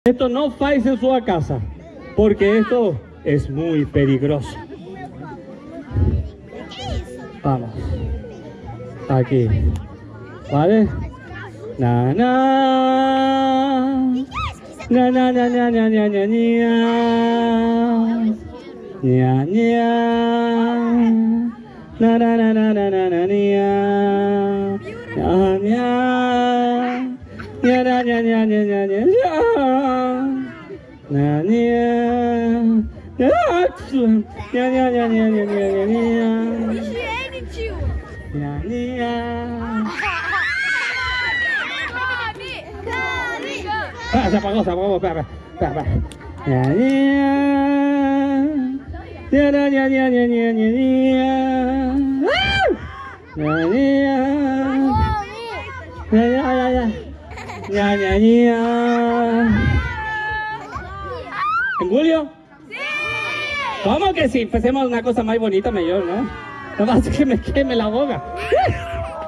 Esto no fais en su casa, porque esto es muy peligroso. Vamos. Aquí. ¿Vale? Na na. Na na na na na na na ña. Ña. Na na na na na na na ña. Ña ña. Ña ña ña ña ña ña ña. Na ña. Ña ña ña ña ña ña ña. Higiene, tio. Ña ña. Se apagó, espera. Ña ña. Ña ña ña ña ña ña ña. Ña ña. Ña ña ña. ¿En Julio? Sí. ¿Cómo que sí? Empecemos una cosa más bonita, mejor, ¿no? No pasa que me queme la boca.